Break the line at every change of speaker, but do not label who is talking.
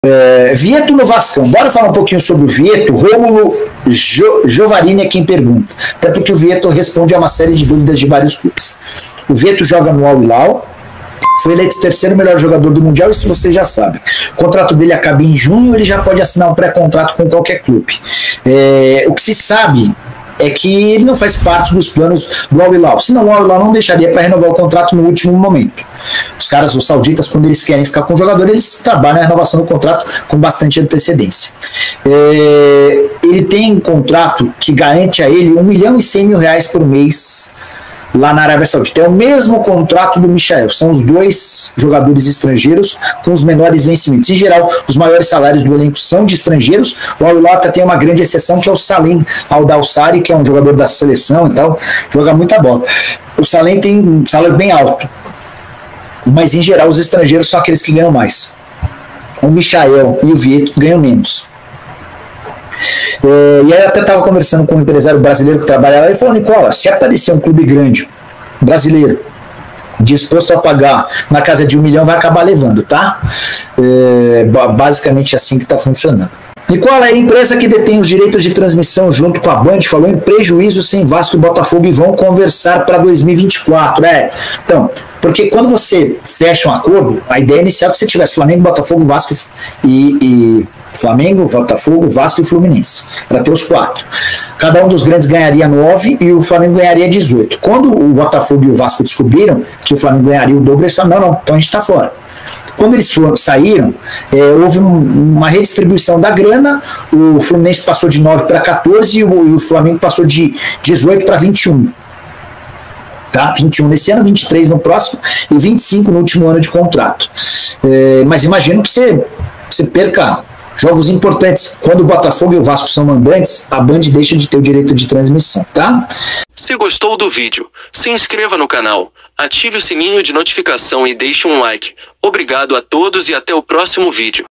Vieto no Vascão. Bora falar um pouquinho sobre o Vieto. Rômulo Giovarini é quem pergunta. Até porque o Vieto responde a uma série de dúvidas de vários clubes. O Vieto joga no Al Hilal. Foi eleito o terceiro melhor jogador do Mundial, isso você já sabe. O contrato dele acaba em junho, ele já pode assinar um pré-contrato com qualquer clube. O que se sabe é que ele não faz parte dos planos do Al Hilal. Senão o Al Hilal não deixaria para renovar o contrato no último momento. Os caras, os sauditas, quando eles querem ficar com o jogador, eles trabalham a renovação do contrato com bastante antecedência. Ele tem um contrato que garante a ele R$1.100.000 por mês lá na Arábia Saudita. É o mesmo contrato do Michael. São os dois jogadores estrangeiros com os menores vencimentos. Em geral, os maiores salários do elenco são de estrangeiros. O Al Hilal tem uma grande exceção, que é o Salim Al-Dawsari, que é um jogador da seleção e tal, joga muita bola. O Salim tem um salário bem alto, mas em geral os estrangeiros são aqueles que ganham mais. O Michael e o Vieto ganham menos. E aí eu até estava conversando com um empresário brasileiro que trabalha lá e falou: Nicola, se aparecer um clube grande brasileiro disposto a pagar na casa de 1 milhão, vai acabar levando, tá? Basicamente assim que está funcionando. Nicola, é a empresa que detém os direitos de transmissão junto com a Band falou em prejuízo sem Vasco e Botafogo e vão conversar para 2024. Então, porque quando você fecha um acordo, a ideia inicial é que você tivesse Flamengo, Botafogo, Vasco e Flamengo, Botafogo, Vasco e Fluminense, para ter os 4. Cada um dos grandes ganharia 9 e o Flamengo ganharia 18. Quando o Botafogo e o Vasco descobriram que o Flamengo ganharia o dobro, eles falaram: não, então a gente está fora. Quando eles saíram, houve uma redistribuição da grana. O Fluminense passou de 9 para 14 e o Flamengo passou de 18 para 21. Tá? 21 nesse ano, 23 no próximo e 25 no último ano de contrato. Mas imagino que você perca jogos importantes. Quando o Botafogo e o Vasco são mandantes, a Band deixa de ter o direito de transmissão, tá?
Se gostou do vídeo, se inscreva no canal, ative o sininho de notificação e deixe um like. Obrigado a todos e até o próximo vídeo.